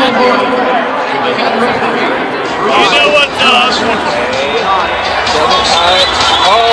You know what's up. Hey, double cut. Oh.